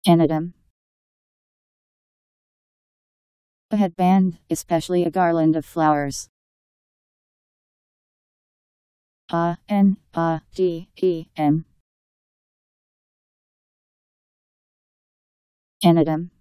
Anadem. A headband, especially a garland of flowers. A-N-A-D-E-M. Anadem.